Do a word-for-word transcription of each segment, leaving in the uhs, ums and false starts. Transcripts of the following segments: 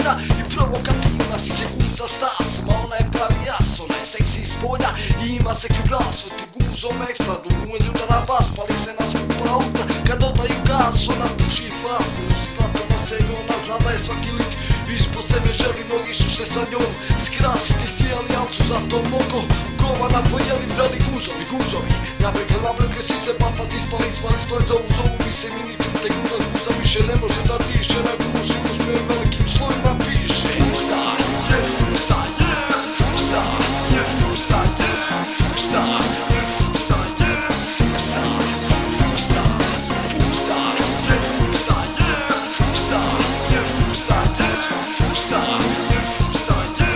fina i provokativna, sekunda stas, ma ona je pravi jas, ona je seksi iz polja i ima seksi glas. Ti guzom ekstra, dugumeđu da na bas, pali se na skupa auta, kad dodaju gas, ona puši fas. Usplata na sebe, ona zna da je svaki lik ispod sebe želi, mnogi su se sa njom skrasiti htjeli, al su zato mnogo govana pojeli, brali gužovi, gužovi. Nabrekle, nabrekle, svi se patat, ispali, ispali, stoje za uzovu, mi se mini čute, guza, guza, više ne može da diše, na guži, uzme velikim slojima piše. Fusta, je fusta, je fusta, je fusta, je fusta, je fusta, je fusta, fusta, fusta, je fusta, je fusta, je fusta, je fusta, je fusta, je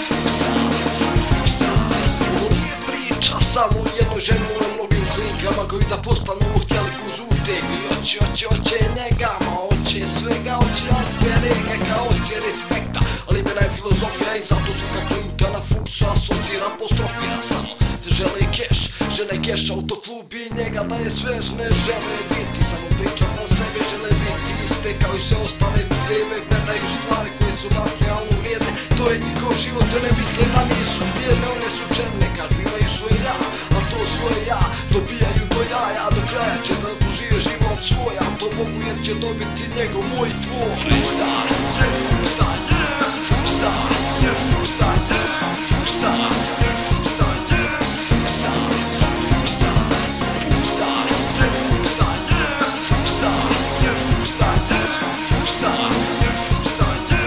fusta. Ovo nije priča samo jednoj ženi, o mnogim klinkama koji da postanu ovo htjeli kužu utegli. Oće, oće, oće njega, ma oće svega, oće alterega, oće respekta. Ali mena je filozofija i zato su ga klinka na fuksu asocira, apostrofira samo. Te žele i keš, žele i keš, autoklub i njega da je sve, ne žele biti, samo priča za sebe, žele biti iste kao i sve ostale trebe, gledaju stvari koje su materijalno vrijedne. To je njihov život, ne misle da nisu vrijedne, one su černe, kažu imaju svoje ja, a to svoje ja dobijaju do jaja, do kraja će da dožive život svoj, a to mogu jer će dobiti njegov, moj, tvoj. Fusta, je fusta, je fusta, je fusta, je fusta, je fusta, je fusta, fusta, fusta, je fusta, je fusta, je fusta, je fusta, je fusta, je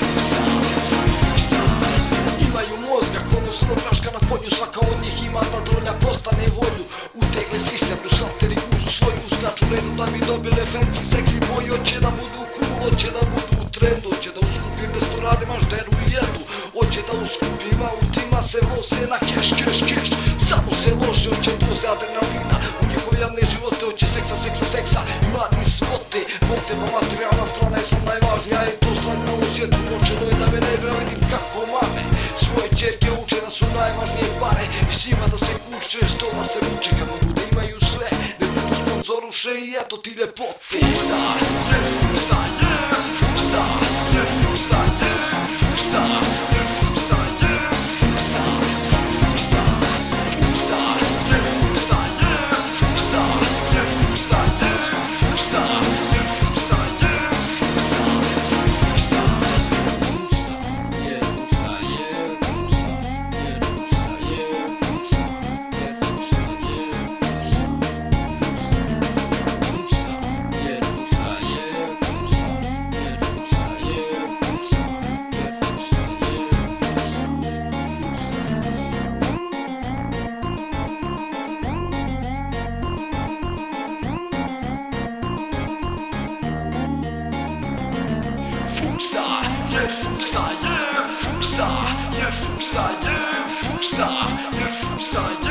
fusta. Imaju mozga, konusno praška na podnju, svaka od njih ima da drolja postane volju. Utegle si se, brušlateri gužu svoju, skaču redu da bi dobile fancy, seksi boji, hoće da budu cool, hoće da budu u trendu, hoće da u skupim restoranima žderu i jedu, hoće da u skupim autima se voze na keš, keš, keš, samo se lože, hoće doze adrenalina, u njihove javne živote, hoće seksa, seksa, seksa, i mladi svote, vote pa materijalna strana je sad najvažnija, je to strana na ovom svijetu, počelo je da me ne bra, vidim kako mame svoje čerke uče da su najvažnije pare i svima da se kuće, što da se muče, kad mogu da imaju sve, ne budu sponzoruše i eto ti ljepote. Fusta, je fusta, je fusta, je fusta, je fusta, je fusta, je fusta, fusta, fusta, je fusta, je fusta, je fusta, je fusta, je fusta, je fusta, fusta. Je fusta, je fusta, je fusta, je fusta, je fusta, je